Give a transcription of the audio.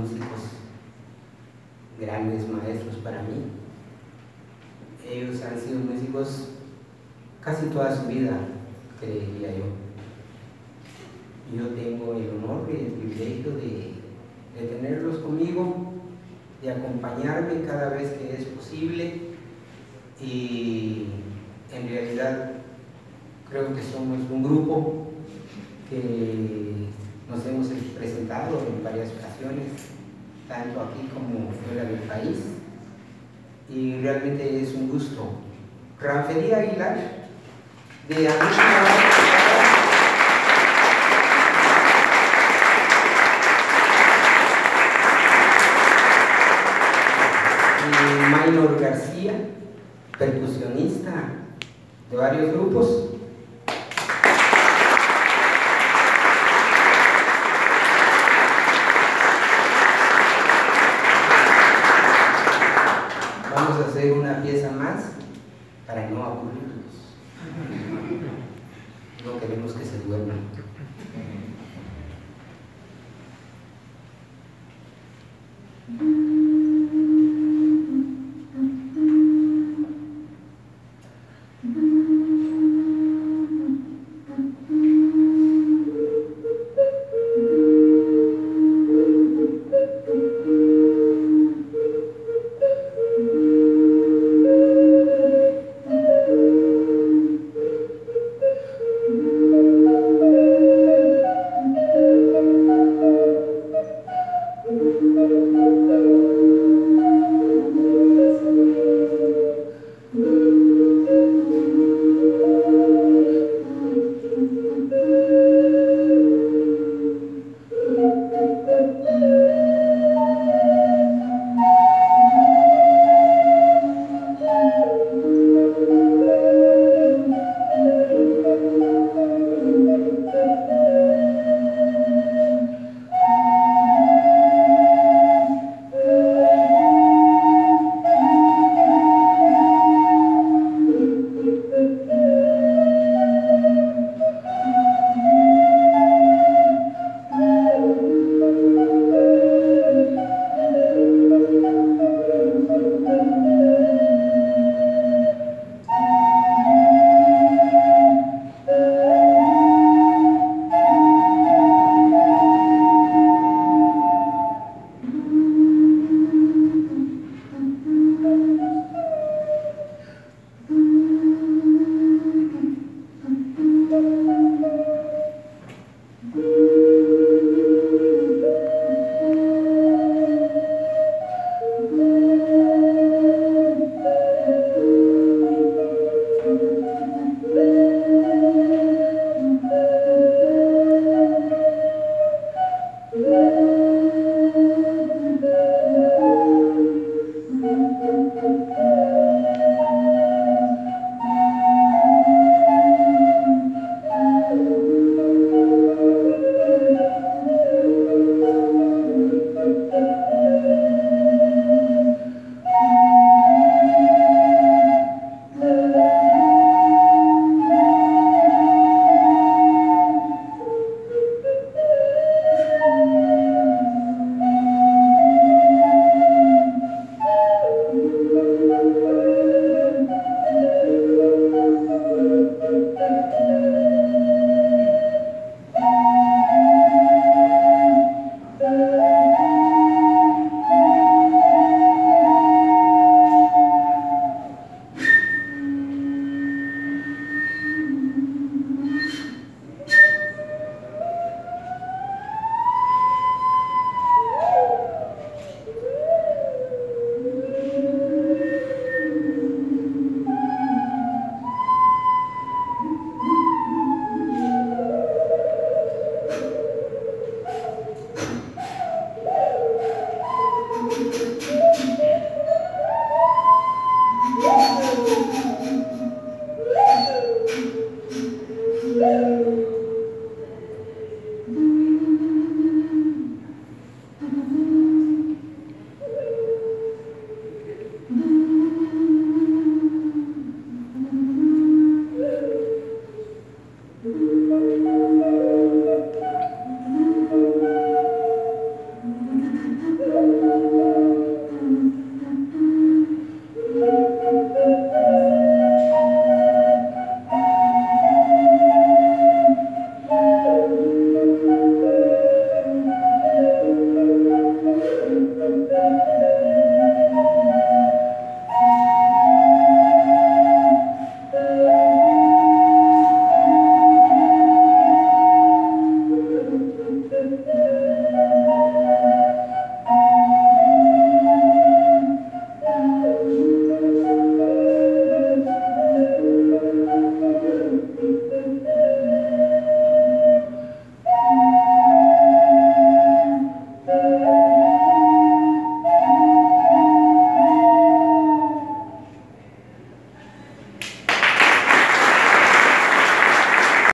músicos, grandes maestros para mí. Ellos han sido músicos casi toda su vida, creería yo. Yo tengo el honor y el privilegio de tenerlos conmigo, de acompañarme cada vez que es posible, y en realidad creo que somos un grupo que nos hemos presentado en varias ocasiones, tanto aquí como fuera del país, y realmente es un gusto. Ranfedí Aguilar, de Maynor García, percusionista de varios grupos. Vamos a hacer una pieza más para no aburrir.